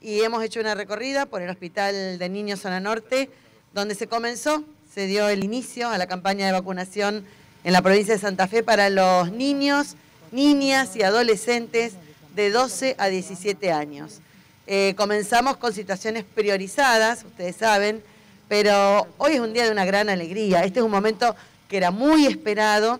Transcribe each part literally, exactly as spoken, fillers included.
y hemos hecho una recorrida por el Hospital de Niños Zona Norte, donde se comenzó, se dio el inicio a la campaña de vacunación en la provincia de Santa Fe para los niños, niñas y adolescentes de doce a diecisiete años. Eh, comenzamos con situaciones priorizadas, ustedes saben, pero hoy es un día de una gran alegría. Este es un momento que era muy esperado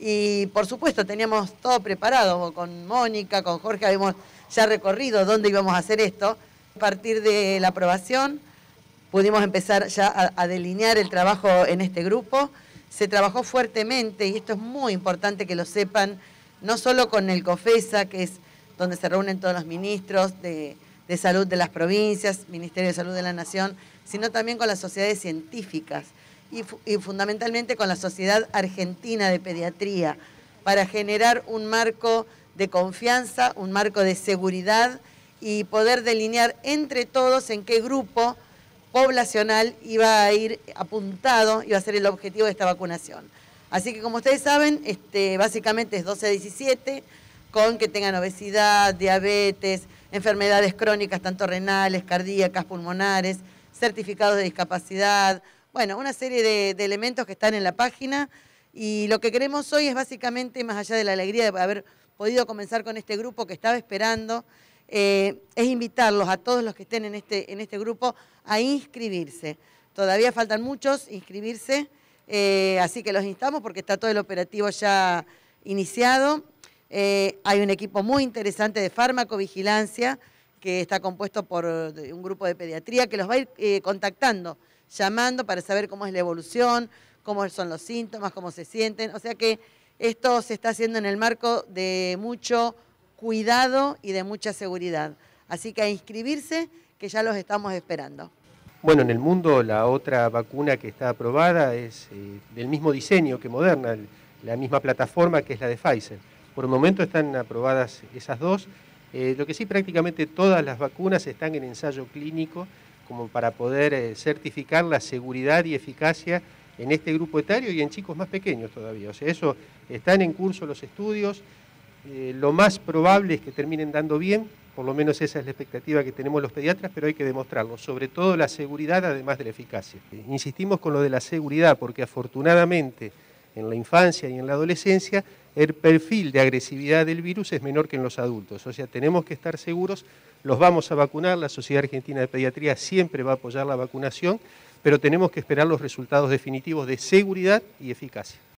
y por supuesto teníamos todo preparado. Con Mónica, con Jorge habíamos ya recorrido dónde íbamos a hacer esto. A partir de la aprobación pudimos empezar ya a, a delinear el trabajo en este grupo. Se trabajó fuertemente, y esto es muy importante que lo sepan, no solo con el COFESA, que es donde se reúnen todos los ministros de, de salud de las provincias, Ministerio de Salud de la Nación, sino también con las sociedades científicas y, y fundamentalmente con la Sociedad Argentina de Pediatría, para generar un marco de confianza, un marco de seguridad y poder delinear entre todos en qué grupo poblacional iba a ir apuntado, iba a ser el objetivo de esta vacunación. Así que como ustedes saben, este, básicamente es doce a diecisiete, con que tengan obesidad, diabetes, enfermedades crónicas, tanto renales, cardíacas, pulmonares, certificados de discapacidad, bueno, una serie de, de elementos que están en la página, y lo que queremos hoy es básicamente, más allá de la alegría de haber podido comenzar con este grupo que estaba esperando, eh, es invitarlos a todos los que estén en este, en este grupo a inscribirse. Todavía faltan muchos inscribirse, eh, así que los instamos porque está todo el operativo ya iniciado. Eh, hay un equipo muy interesante de farmacovigilancia que está compuesto por un grupo de pediatría que los va a ir eh, contactando, llamando para saber cómo es la evolución, cómo son los síntomas, cómo se sienten. O sea que esto se está haciendo en el marco de mucho cuidado y de mucha seguridad. Así que a inscribirse, que ya los estamos esperando. Bueno, en el mundo la otra vacuna que está aprobada es eh, del mismo diseño que Moderna, la misma plataforma que es la de Pfizer. Por el momento están aprobadas esas dos. Eh, lo que sí, prácticamente todas las vacunas están en ensayo clínico como para poder eh, certificar la seguridad y eficacia en este grupo etario y en chicos más pequeños todavía. O sea, eso están en curso los estudios. Eh, lo más probable es que terminen dando bien, por lo menos esa es la expectativa que tenemos los pediatras, pero hay que demostrarlo, sobre todo la seguridad además de la eficacia. Eh, insistimos con lo de la seguridad porque afortunadamente en la infancia y en la adolescencia el perfil de agresividad del virus es menor que en los adultos, o sea, tenemos que estar seguros, los vamos a vacunar, la Sociedad Argentina de Pediatría siempre va a apoyar la vacunación, pero tenemos que esperar los resultados definitivos de seguridad y eficacia.